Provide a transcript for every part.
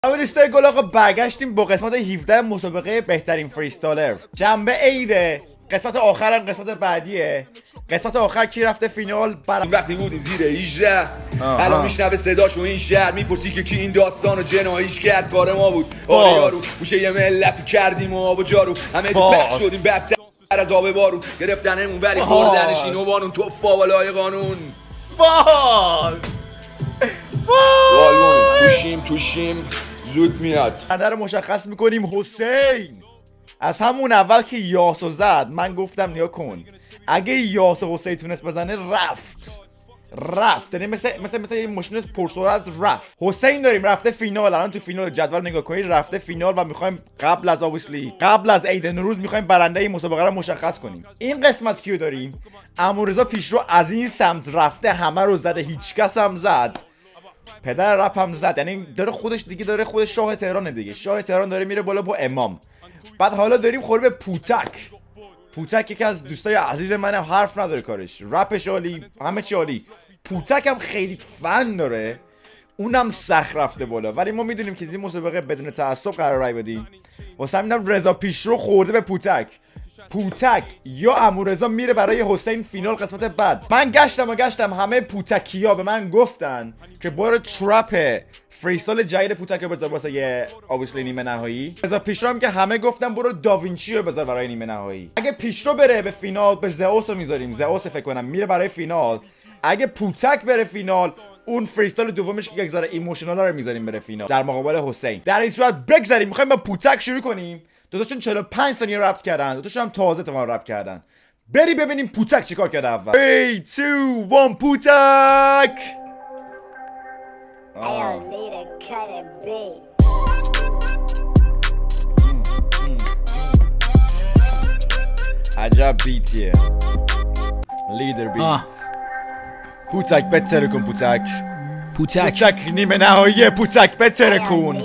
اما دوستای گل آقا برگشتیم با قسمت 17 مسابقه بهترین فریستالر. جنبه عیده، قسمت آخر هم قسمت بعدیه. قسمت آخر کی رفته فینال؟ وقتی بودیم زیر 18 الان میشنوه صداشو این شهر، میپرسی که کی این داستانو جناییش کرد. کار ما بود آره یارو، گوشه یه ملت کردیم و آب و جارو، همه بخ شدیم بدتر از آب بارو، گرفتنمون ولی خوردنش اینو بانون تو فاولای قانون. توشیم زود میاد. برنده رو مشخص میکنیم حسین. از همون اول که یاسو زد من گفتم نیا کن، اگه یاسو حسین تونست بزنه رفت یعنی مثل یه ماشین پرسرعت رفت. حسین داریم رفته فینال. الان تو فینال جدول نگاه کنید رفته فینال و میخوایم قبل از عید نوروز میخوایم برنده این مسابقه رو مشخص کنیم. این قسمت کیو داریم؟ عمورضا پیشرو از این سمت رفته همه رو زده، هیچ کس هم زد، پدر رپ هم زد، یعنی داره خودش شاه تهران دیگه. شاه تهران داره میره بالا با امام. بعد حالا داریم خورده به پوتک یکی از دوستای عزیز منم، حرف نداره کارش، رپش عالی، همه چی عالی. پوتک هم خیلی فن داره، اونم سخت رفته بالا. ولی ما میدونیم که این مسابقه بدون تعصب قرار رای بدیم. واسه همینم رضا پیشرو خورده به پوتک یا عمورضا میره برای حسین فینال قسمت بعد. من گشتم همه پوتکیا به من گفتن که برو ترپ فریستال جدید پوتک رو بذار واسه یه obviously نیمه نهایی. رضا پیشرو هم که همه گفتن برو داوینچی رو بذار برای نیمه نهایی. اگه پیشرو بره به فینال به زئوس رو میذاریم، زئوس فکر کنم میره برای فینال. اگه پوتک بره فینال اون فریستال دومش که یک ذره ایموشنال رو میذاریم بره فینال در مقابل حسین. در این صورت بگذاریم میخوایم با پوتک شروع کنیم. دوتاشون 45 ثانیه رپ کردن، دوتاشون هم تازه رپ کردن. بری ببینیم پوتک چیکار کرده اول. 3 2 1 پوتک. عجب بیتیه، لیدر بیت. پوتک بتره کن، پوتک نیمه نهاییه، پوتک بتره کن.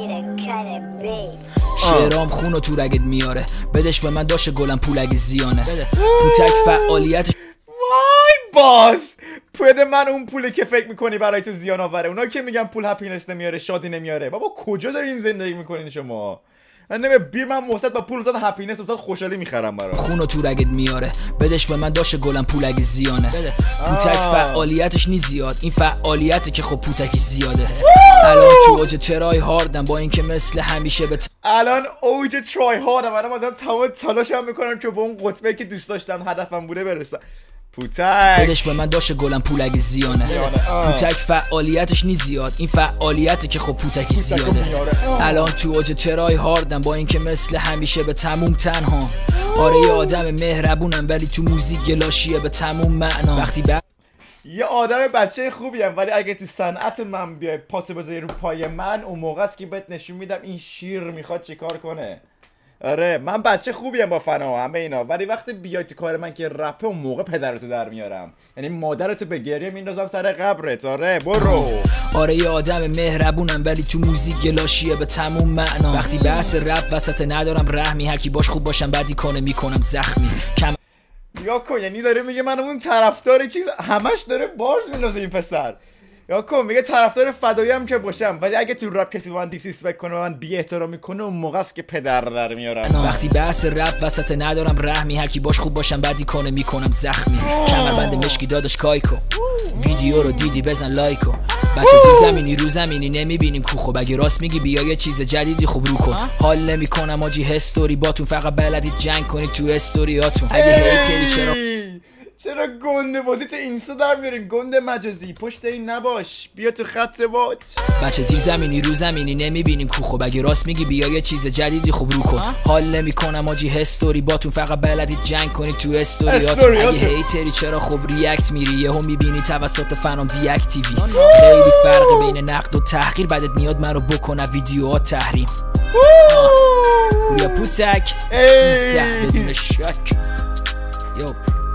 شعرام خونو تو رگت میاره، بدش به من داشه گلم پول اگه زیانه. پوتک فعالیت وای باش بده من اون پولی که فکر میکنی برای تو زیان آوره. اونا که میگن پول هپینس نمیاره، شادی نمیاره، بابا کجا دارین زندگی میکنین شما؟ من من موسط با پول زد هپینس وسط خوشحالی میخرم برام. خونو تو رگت میاره، بدش به من داشه گلم پول اگه زیانه. پوتک فعالیتش نی زیاد، این فعالیته که خب پوتکش زیاده. الان تو اوج ترای هاردم با اینکه مثل همیشه الان اوج ترای هاردم. من دارم تمام تلاشم میکنم که به اون قطبه که دوست داشتم هدفم بوده برسم. پوتک بدش به من داشه گلم پول اگه زیانه. پوتک فعالیتش نی زیاد، این فعالیته که خب پوتکش زیاده. الان تو اوج ترای هاردم با اینکه مثل همیشه به تموم تنها. آره یه آدم مهربونم ولی تو موزیک یه لاشیه به تموم معنا. وقتی یه آدم بچه خوبیم ولی اگه تو صنعت من بیای پاتو بذاری رو پای من، اون موقع است که بهت نشون میدم این شیر میخواد چیکار کنه. آره من بچه خوبیم با فنا و همه اینا، ولی وقتی بیای تو کار من که رپه اون موقع پدرتو در میارم، یعنی مادرتو به گریه میندازم سر قبرت. آره برو. آره یه آدم مهربونم ولی تو موزیک یه لاشیه به تموم معنا. وقتی بحث رپ وسط ندارم رحمی، هر کی باش خوب باشم بعدی کنه میکنم زخمی. یا کن یعنی داره میگه من اون طرفدار چیز همش داره بارز میندازه این پسر. یا کن میگه طرفدار فدایی هم که باشم ولی اگه تو رپ کسی من دیسریسپکت کنه من بی احترامی کنه اون موقع است که پدر در میارم. وقتی بحث رپ وسط ندارم رحمی، هر کی باش خوب باشم بعدی کنه میکنم زخمی. کمربند مشکی داداش کایکو، ویدیو رو دیدی بزن لایکو. بچه زیر زمینی رو زمینی نمیبینیم کو. خب اگه راست میگی بیا یه چیز جدیدی خوب رو کن. حال نمیکنم آجی هستوری باتون، فقط بلدید جنگ کنید تو استوریاتون. اگه هیتری چرا گنده بازی تو اینستا در میارین؟ گنده مجازی پشت این نباش، بیا تو خط واج. بچه زیر زمینی رو زمینی نمیبینیم کو. خب اگه راست میگی بیا یه چیز جدیدی خوب رو کن. حال نمیکنم آجی هستوری باتون، فقط بلدید جنگ کنید تو استوریاتون. اگه هیتری چرا خب ریاکت میری یهو میبینی توسط فنام دی اکتیوی. خیلی فرق بین نقد و تحقیر، بعدت میاد منو بکنم ویدیوها تحریم. پوریا پوتک 13 بدون شک. یو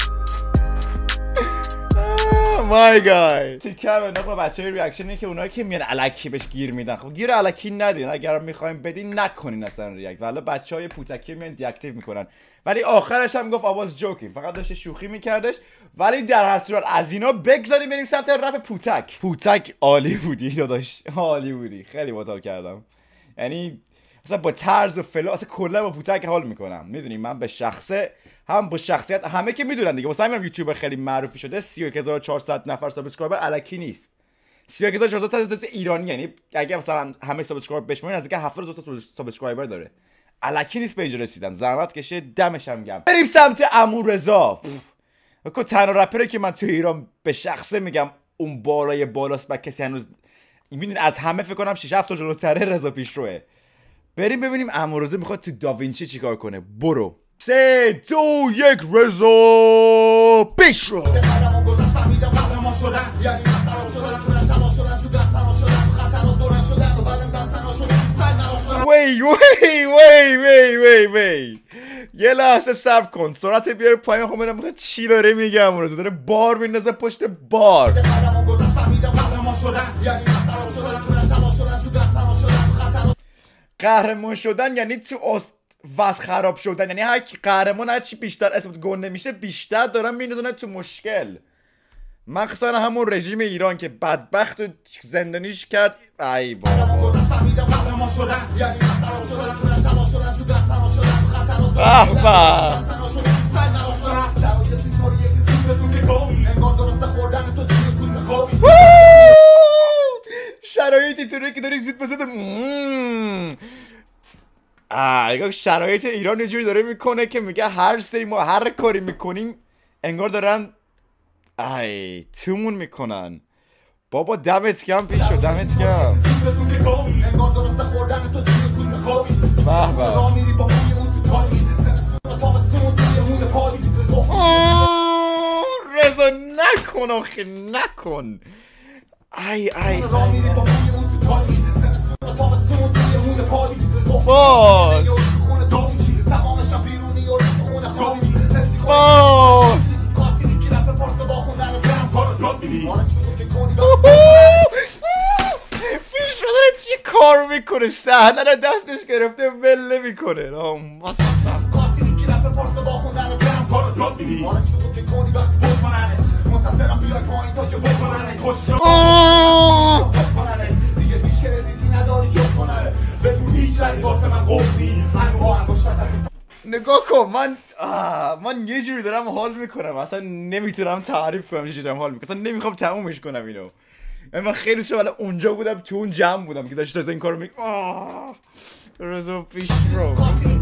مای گای تیکه بنداخت با بچه های ریاکشنی که اونایی که میان الکی بهش گیر میدن. خب گیر الکی ندین، اگر میخوایم بدین نکنین اصلا ریاکت. ولی بچه های پوتکی میان دیاکتیو میکنن. ولی آخرش هم گفت آواز جوکینگ، فقط داشته شوخی میکردش. ولی در هر صورت از اینا بگذاریم بریم سمت رپ پوتک. پوتک عالی بودی داداش، عالی بودی، خیلی بازار کردم. یعنی مثلا با طرز و فلان اصلا کلا با پوتک حال میکنم. میدونی من به شخصه هم با شخصیت همه که میدونن دیگه، واسه همین یوتیوبر خیلی معروفی شده. 31400 نفر سابسکرایبر الکی نیست. 31400 تا ایرانی، یعنی اگه مثلا همه سابسکرایبر بشمارین از اینکه 70000 سابسکرایبر داره. الکی نیست به اینجا رسیدن، زحمت کشه، دمش هم گرم. بریم سمت عمو رضا. کو تنها رپری که من تو ایران به شخصه میگم اون بالای بالاست و کسی هنوز میدونین از همه فکر کنم 6 7 تا جلوتره رضا پیشروه. بریم ببینیم عمو رضا میخواد تو داوینچی چیکار کنه. برو 3 2 1 رضا پیشرو. وی یه لحظه صبر کن، سرعت بیاره پایین. خب منم میخواد چی داره میگه عمو رضا؟ داره بار میندازه پشت بار. قهرمان شدن یعنی تو وضع خراب شدن، یعنی هر کی قهرمان هر چی بیشتر اسمت گنده میشه بیشتر دارن میندازن تو مشکل. مخصوصا همون رژیم ایران که بدبخت و زندانیش کرد. ای بابا شرایطی طوری که داری زود بزده. شرایط ایران یه جوری داره میکنه که میگه هر سری ما هر کاری میکنیم انگار دارن تومون میکنن. بابا دمت گرم پیشو، دمت گرم. رضا نکن آخه، نکن. باز پیش رو داره چی کار میکنه؟ صحنه رو دستش گرفته ول نمیکنه. نگاه کن، من یه جوری دارم حال میکنم، اصلا نمیتونم تعریف کنم چه جوری دارم حال میکنم. اصلا نمیخوام تمومش کنم اینو. من خیلی شب اونجا بودم، تو اون جمع بودم که داشت رضا این کارو میکنه. رضا پیشرو.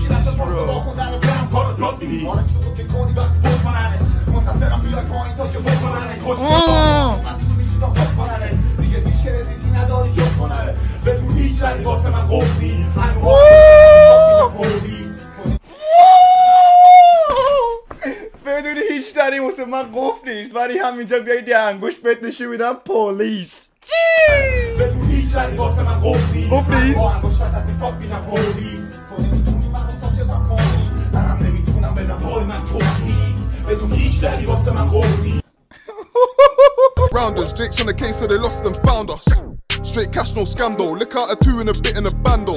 بدون هیچ دری واسه من قفل نیست، ولی همینجا بیایی دی انگوش بهت نشون میدم پلیس. بدون هیچ دری واسه من قفل نیست، با انگوش وسط پاک میدم پلیس. تو نمیتونی منو ساکتم کنی، درم نمیتونم بدم بال من توضیح. بدون هیچ دری واسه من قفل نیست. Rounders, Jake's on the case so they lost and found us. Straight cash, no scandal. Look out a 2 and a bit in a bando.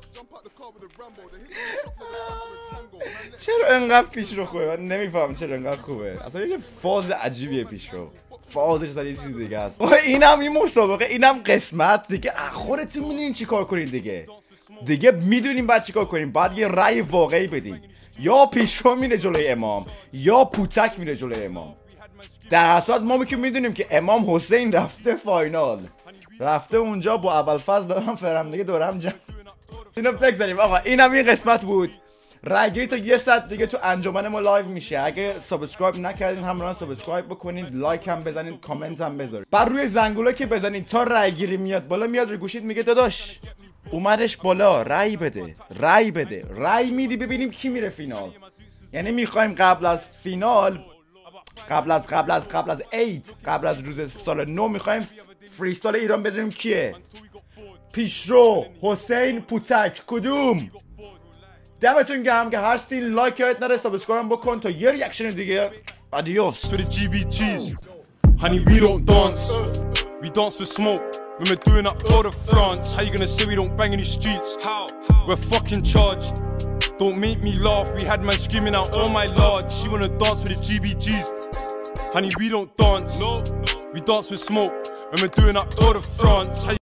چرا انقدر پیش رو خوبه؟ من نمیفهم چرا انقدر خوبه. اصلا یه فاز عجیبیه پیش رو. فازش اصلا یه چیز دیگه است. اینم این مسابقه، اینم قسمت دیگه. خودتون میدونین چی کار کنین دیگه میدونین بعد چی کار کنین. بعد یه رأی واقعی بدین. یا پیشرو میره جلوی امام یا پوتک میره جلوی امام. در اصل ما که میدونیم که امام حسین رفته فاینال، رفته اونجا با ابوالفضل دارم فرمانده دورم جمع. اینو بگذاریم آقا. اینم این قسمت بود. رایگیری تا یه ساعت دیگه تو انجمن ما لایو میشه. اگه سابسکرایب نکردین همراهان سابسکرایب بکنید، لایک هم بزنید، کامنت هم بذارید. بر روی زنگوله که بزنید تا رایگیری میاد بالا، میاد روی گوشید میگه داداش اومدش بالا، رای بده. رای میدی ببینیم کی میره فینال. یعنی میخوایم قبل از فینال، قبل از عید، قبل از روز سال نو، میخوایم فریستال ایران بدونیم کیه. پیشرو، حسین، پوتک، کدوم؟ دمتون گرم که هستین. لایک یادت نره، سابسکرایب بکن تا یه ریاکشن دیگه. آدیوس. For the GBGs, honey, we don't dance. We dance with smoke when we're doing up all the France. How you gonna say we don't bang in these streets? How? We're fucking charged. Don't make me laugh. We had man screaming out, oh my lord. She wanna dance with the GBGs. Honey, we don't dance. We dance with smoke when we're doing up all the France.